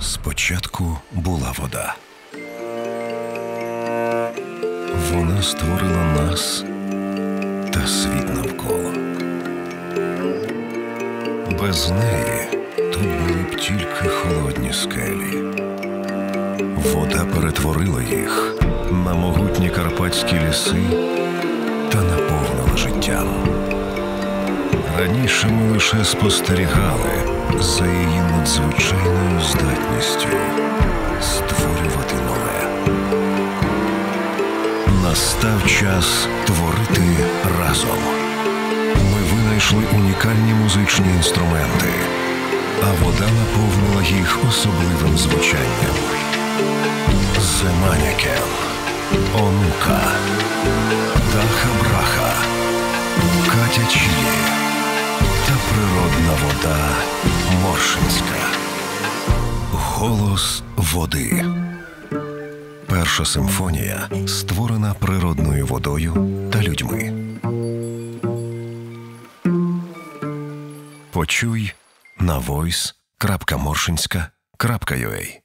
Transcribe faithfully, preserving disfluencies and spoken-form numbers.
Спочатку була вода. Вона створила нас та світ навколо. Без неї тут були б тільки холодні скелі. Вода перетворила їх на могутні карпатські ліси та наповнила життям. Раніше ми лише спостерігали за її надзвичайною здатністю створювати нове. Настав час творити разом. Ми винайшли унікальні музичні інструменти, а вода наповнила їх особливим звучанням. Земанякен, Онука, Даха-Браха, Катя Чілі та природна вода Моршинська. Голос води. Перша симфонія створена природною водою та людьми. Почуй на voice крапка моршинська крапка ю а.